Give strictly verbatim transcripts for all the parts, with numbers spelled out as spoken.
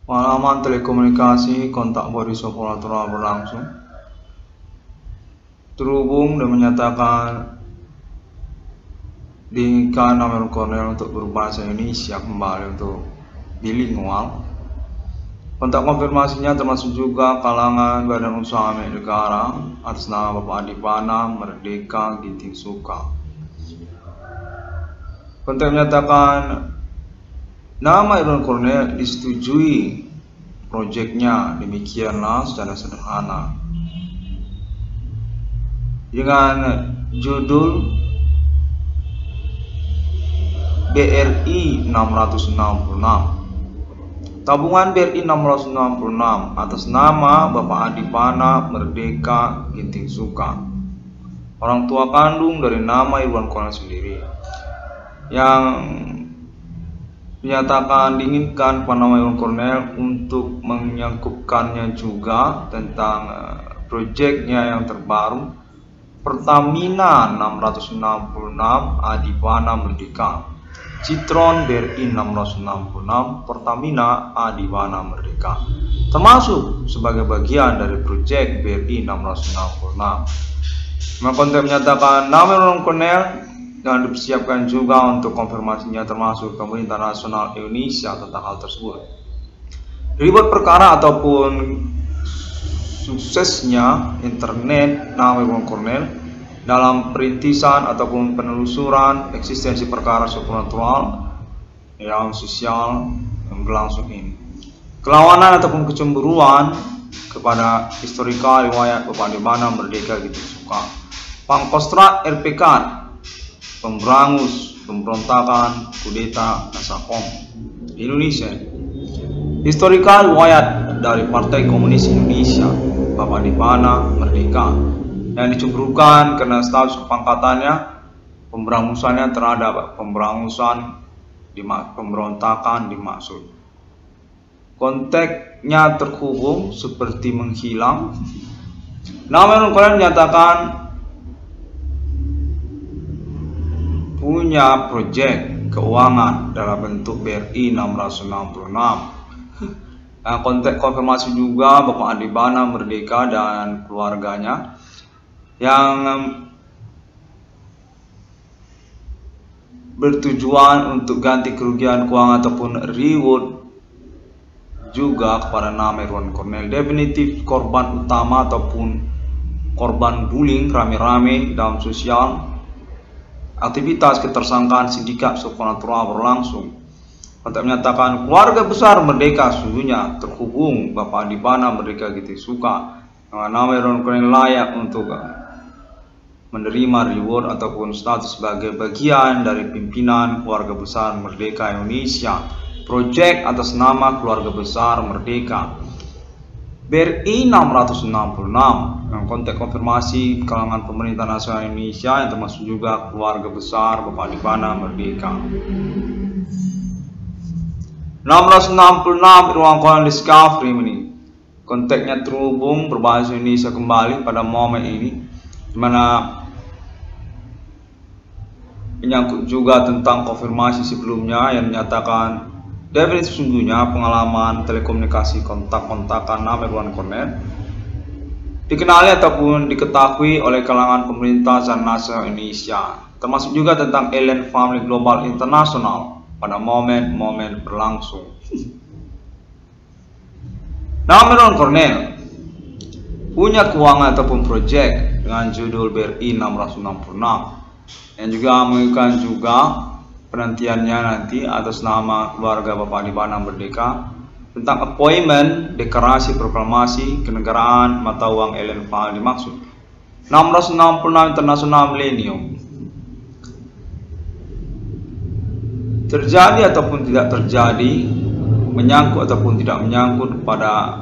Pengalaman telekomunikasi kontak body supernatural berlangsung. Terhubung dan menyatakan diinginkan Amerul Cornel untuk berbahasa Indonesia kembali untuk bilingual. Kontak konfirmasinya termasuk juga kalangan Badan Usaha Milik Negara atas nama Bapak Adipana Merdeka Ginting Suka. Kontak menyatakan nama Amerul Cornel disetujui proyeknya, demikianlah secara sederhana. Dengan judul B R I enam ratus enam puluh enam. Tabungan B R I enam ratus enam puluh enam atas nama Bapak Adipana Merdeka Ginting Suka, orang tua kandung dari nama Irwan Cornel sendiri, yang menyatakan diinginkan kepada nama Irwan Cornel untuk menyangkupkannya juga tentang uh, proyeknya yang terbaru, Pertamina enam ratus enam puluh enam Adipana Merdeka. Citron B R I enam ratus enam puluh enam Pertamina Adipana Merdeka, termasuk sebagai bagian dari proyek B R I enam ratus enam puluh enam. Konten menyatakan nama Irwan Cornel dan dipersiapkan juga untuk konfirmasinya termasuk pemerintah nasional Indonesia tentang hal tersebut. Ribut perkara ataupun suksesnya internet nama Irwan Cornel dalam perintisan ataupun penelusuran eksistensi perkara supernatural yang sosial yang berlangsung ini. Kelawanan ataupun kecemburuan kepada historikal riwayat Bapak Adipana Merdeka Ginting Suka, Pangkostrat R P K, pemberangus, pemberontakan, kudeta, Nasakom di Indonesia. Historikal riwayat dari Partai Komunis Indonesia Bapak Adipana Merdeka yang dicemburukan karena status kepangkatannya, pemberangusannya terhadap pemberangusan pemberontakan dimaksud. Konteksnya terhubung seperti menghilang. Namun kalian menyatakan punya proyek keuangan dalam bentuk B R I enam ratus enam puluh enam. Nah, konteks konfirmasi juga Bapak Adipana Merdeka dan keluarganya yang bertujuan untuk ganti kerugian keuangan ataupun reward juga kepada nama Irwan Cornel, definitif korban utama ataupun korban bullying rame-rame dalam sosial. Aktivitas ketersangkaan sindikat supernatural berlangsung. Kontak menyatakan keluarga besar Merdeka sesungguhnya terhubung Bapak Adipana Merdeka Ginting Suka dengan nama Irwan Cornel layak untuk menerima reward ataupun status sebagai bagian dari pimpinan keluarga besar Merdeka Indonesia, proyek atas nama keluarga besar Merdeka B R I enam ratus enam puluh enam yang konteks konfirmasi kalangan pemerintah nasional Indonesia yang termasuk juga keluarga besar Bapak Adipana Merdeka. enam ratus enam puluh enam Irwan Cornel Discovery ini konteksnya terhubung berbahasa Indonesia kembali pada momen ini, dimana menyangkut juga tentang konfirmasi sebelumnya yang menyatakan definitif sesungguhnya pengalaman telekomunikasi kontak-kontakan nama Irwan Cornel dikenali ataupun diketahui oleh kalangan pemerintah dan nasional Indonesia, termasuk juga tentang Alien Family Global International pada momen-momen berlangsung. Nama Irwan Cornel punya keuangan ataupun proyek dengan judul B R I enam ratus enam puluh enam yang juga menunjukkan juga penantiannya nanti atas nama keluarga Bapak Adipana Merdeka tentang appointment deklarasi proklamasi kenegaraan mata uang Alien Family dimaksud enam ratus enam puluh enam International Millennium. Terjadi ataupun tidak terjadi, menyangkut ataupun tidak menyangkut kepada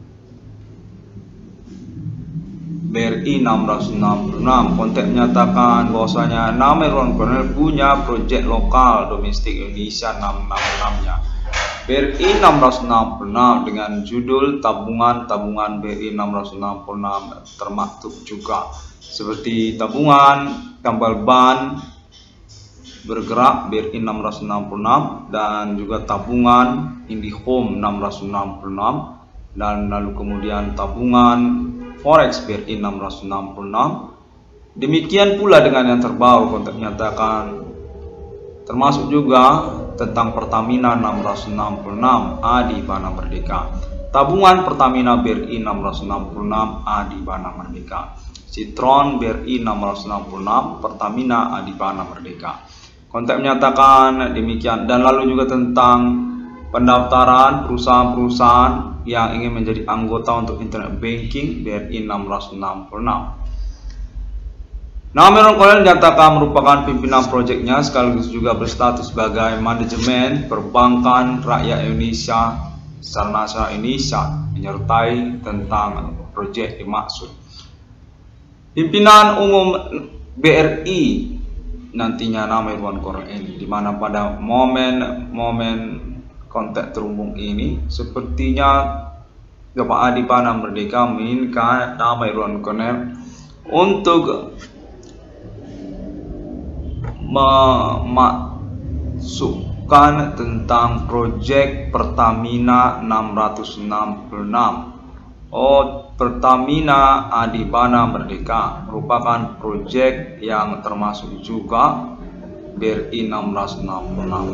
B R I enam ratus enam puluh enam, konteks menyatakan bahwasanya nama Irwan Cornel punya proyek lokal domestik Indonesia enam ratus enam puluh enam-nya B R I enam ratus enam puluh enam dengan judul tabungan-tabungan B R I enam ratus enam puluh enam termaktub juga seperti tabungan tambal ban bergerak B R I enam ratus enam puluh enam dan juga tabungan IndiHome enam ratus enam puluh enam, dan lalu kemudian tabungan Forex B R I enam ratus enam puluh enam. Demikian pula dengan yang terbaru konteks menyatakan termasuk juga tentang Pertamina enam ratus enam puluh enam Adibana Merdeka, tabungan Pertamina B R I enam ratus enam puluh enam Adibana Merdeka, Citron B R I enam ratus enam puluh enam Pertamina Adibana Merdeka. Konteks menyatakan demikian, dan lalu juga tentang pendaftaran perusahaan-perusahaan yang ingin menjadi anggota untuk internet banking B R I enam ratus enam puluh enam. Nama Irwan Cornel dinyatakan merupakan pimpinan proyeknya sekaligus juga berstatus sebagai manajemen perbankan rakyat Indonesia secara nasional Indonesia, menyertai tentang proyek dimaksud. Pimpinan umum B R I nantinya nama Irwan Cornel ini, dimana pada momen-momen konteks terhubung ini sepertinya Bapak Adibana Merdeka menginginkan nama Irwan Cornel untuk memasukkan tentang proyek Pertamina enam ratus enam puluh enam. Oh, Pertamina Adibana Merdeka merupakan proyek yang termasuk juga B R I enam ratus enam puluh enam.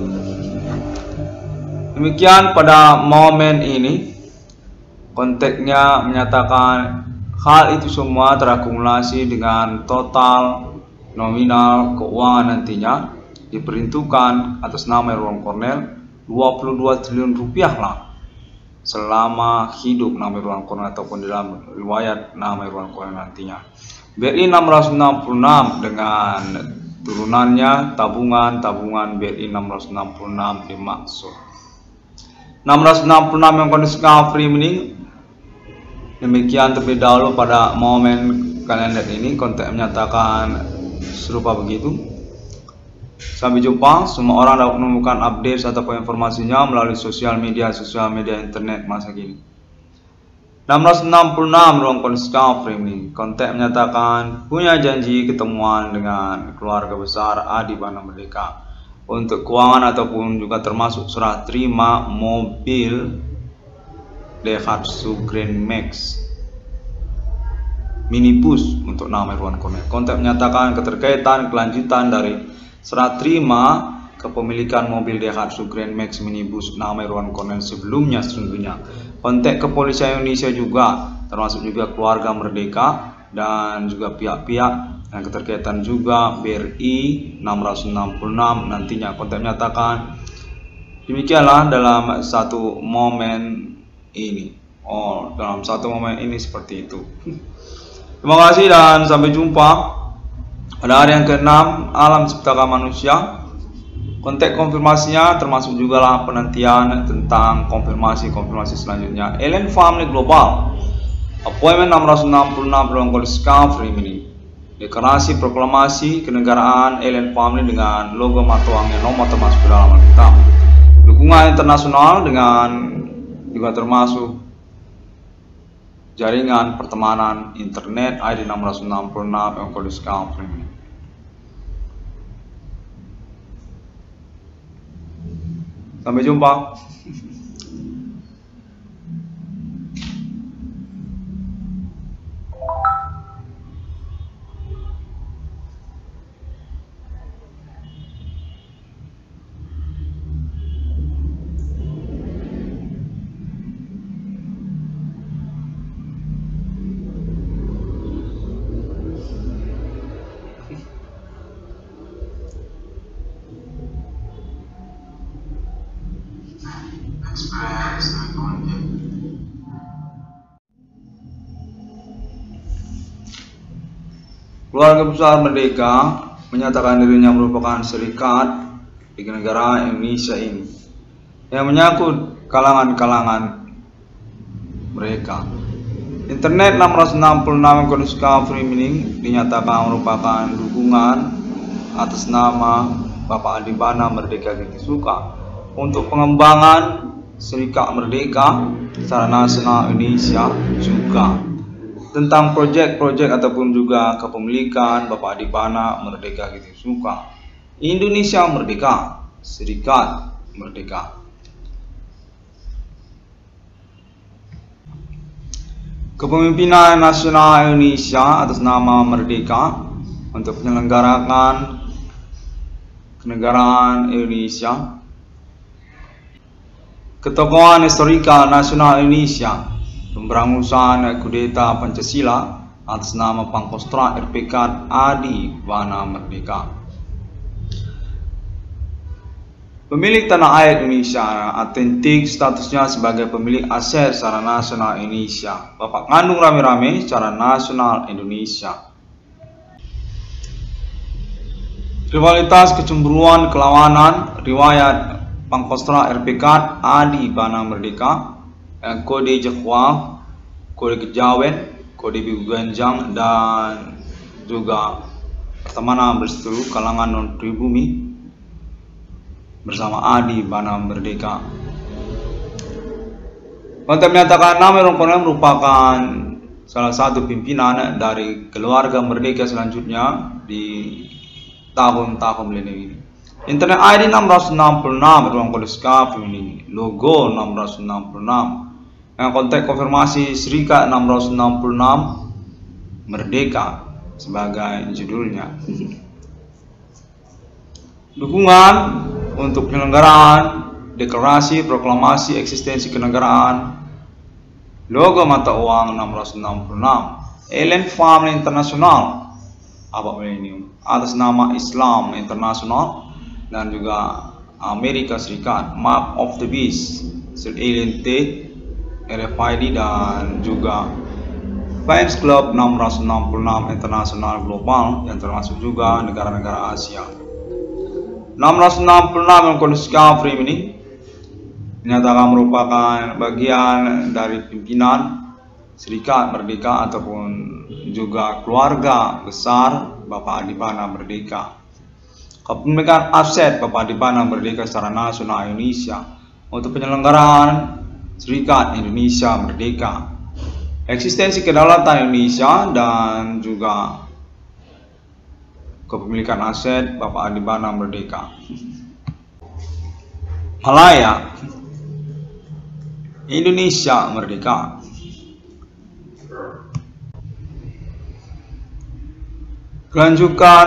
Demikian pada momen ini konteksnya menyatakan hal itu semua terakumulasi dengan total nominal keuangan nantinya diperuntukkan atas nama Irwan Cornel dua puluh dua triliun rupiah lah selama hidup nama Irwan Cornel ataupun dalam riwayat nama Irwan Cornel nantinya. B R I enam ratus enam puluh enam dengan turunannya tabungan-tabungan B R I enam ratus enam puluh enam dimaksud. enam ratus enam puluh enam yang kondisi free ini. Demikian terlebih dahulu pada momen kalender ini konteks menyatakan serupa begitu. Sampai jumpa. Semua orang dapat menemukan update ataupun informasinya melalui sosial media sosial media internet masa kini. enam ratus enam puluh enam ruang kondisi ini konteks menyatakan punya janji ketemuan dengan keluarga besar Adibana Merdeka untuk keuangan ataupun juga termasuk serah terima mobil Daihatsu Grand Max minibus untuk nama Irwan Cornel. Konteks menyatakan keterkaitan kelanjutan dari serah terima kepemilikan mobil Daihatsu Grand Max minibus nama Irwan Cornel sebelumnya sesungguhnya. Konteks kepolisian Indonesia juga termasuk juga keluarga Merdeka dan juga pihak-pihak yang keterkaitan juga B R I enam ratus enam puluh enam nantinya. Konteks menyatakan demikianlah dalam satu momen ini. Oh, dalam satu momen ini seperti itu. Terima kasih dan sampai jumpa pada hari yang keenam alam ciptakan manusia. Konteks konfirmasinya termasuk juga lah penantian tentang konfirmasi-konfirmasi selanjutnya. Alien Family Global Appointment enam ratus enam puluh enam ruang Discovery ini. Deklarasi proklamasi kenegaraan Alien Family dengan logo matuangnya nomor termasuk dalam Alkitab. Dukungan internasional dengan juga termasuk jaringan pertemanan internet I D enam ratus enam puluh enam Ruang Discovery ini. Sampai jumpa. Keluarga besar Merdeka menyatakan dirinya merupakan serikat di negara Indonesia ini yang menyangkut kalangan-kalangan mereka. Internet enam ratus enam puluh enam Discovery ini dinyatakan merupakan dukungan atas nama Bapak Adibana Merdeka Getisuka untuk pengembangan serikat Merdeka secara nasional Indonesia juga tentang proyek-proyek ataupun juga kepemilikan Bapak Adibana Merdeka Getisuka. Indonesia Merdeka, Serikat Merdeka. Kepemimpinan Nasional Indonesia atas nama Merdeka untuk penyelenggaraan kenegaraan Indonesia. Ketokohan historikal nasional Indonesia, pemberangusan kudeta Pancasila atas nama Pangkostrat R P K Adi Bana Merdeka. Pemilik tanah air Indonesia autentik statusnya sebagai pemilik aset secara nasional Indonesia. Bapak ngandung rame-rame secara nasional Indonesia. Rivalitas, kecemburuan, kelawanan, riwayat Pangkostrat R P K Adi Bana Merdeka, kode Jakwal, kode Kejawen, kode Bigu Ganjang, dan juga pertemanan berseteru kalangan non pribumi bersama Adi Bana Merdeka. Untuk menyatakan nama Ron Cornel merupakan salah satu pimpinan dari keluarga Merdeka selanjutnya di tahun-tahun milenium ini. Internet I D enam ratus enam puluh enam, ruang kode skaf ini, logo enam ratus enam puluh enam, yang kontak konfirmasi Serikat enam ratus enam puluh enam Merdeka sebagai judulnya. Dukungan untuk penyelenggaraan deklarasi proklamasi eksistensi kenegaraan, logo mata uang enam ratus enam puluh enam, Alien Family International abad milenium atas nama Islam Internasional, dan juga Amerika Serikat Map of the Beast, Seal Alien T, R F I D, dan juga Fans Club enam ratus enam puluh enam Internasional Global yang termasuk juga negara-negara Asia. enam ratus enam puluh enam yang kode skaf ini dinyatakan merupakan bagian dari pimpinan Serikat Merdeka ataupun juga keluarga besar Bapak Adi Bana Merdeka. Kepemilikan aset Bapak Adi Bana Merdeka secara nasional Indonesia untuk penyelenggaraan Serikat Indonesia Merdeka, eksistensi kedaulatan Indonesia, dan juga kepemilikan aset Bapak Adi Bana Merdeka. Malaya, Indonesia Merdeka. Kelanjutan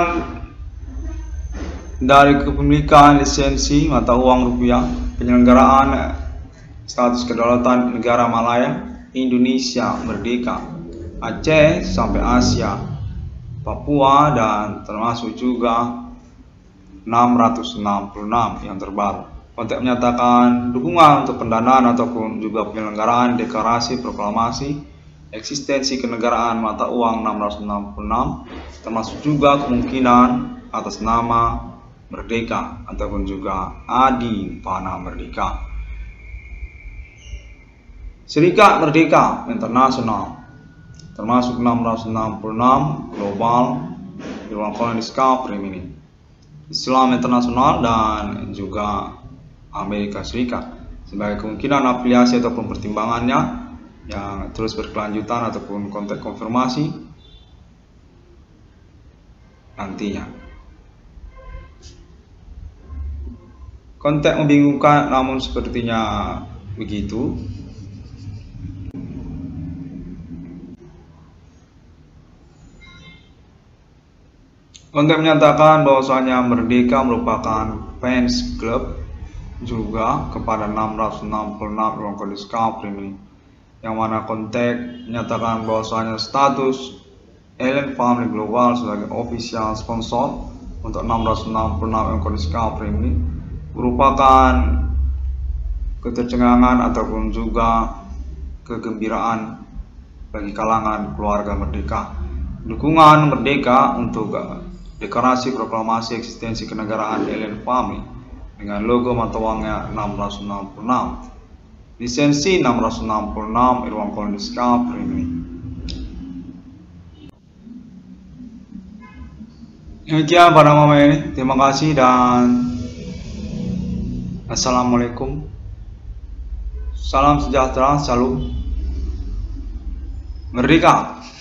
dari kepemilikan lisensi mata uang rupiah, penyelenggaraan status kedaulatan negara Malaya Indonesia Merdeka, Aceh sampai Asia, Papua, dan termasuk juga enam ratus enam puluh enam yang terbaru. Konteks menyatakan dukungan untuk pendanaan ataupun juga penyelenggaraan deklarasi proklamasi eksistensi kenegaraan mata uang enam ratus enam puluh enam, termasuk juga kemungkinan atas nama Merdeka ataupun juga Adi Bana Merdeka. Serikat Merdeka Internasional termasuk enam ratus enam puluh enam global di ruang kode skaf ini, Islam Internasional, dan juga Amerika Serikat sebagai kemungkinan afiliasi ataupun pertimbangannya yang terus berkelanjutan ataupun konteks konfirmasi nantinya. Konteks membingungkan, namun sepertinya begitu. Konteks menyatakan bahwasanya Merdeka merupakan fans club juga kepada enam ratus enam puluh enam ruang kode skaf ini, yang mana konteks menyatakan bahwasanya status Alien Family Global sebagai official sponsor untuk enam ratus enam puluh enam ruang kode skaf ini merupakan ketercengangan ataupun juga kegembiraan bagi kalangan keluarga Merdeka. Dukungan Merdeka untuk deklarasi proklamasi eksistensi kenegaraan Alien Family dengan logo mata uangnya enam ratus enam puluh enam, lisensi enam ratus enam puluh enam ruang kode skaf ini. Demikian pada momen ini, terima kasih dan assalamualaikum. Salam sejahtera, salam Merdeka.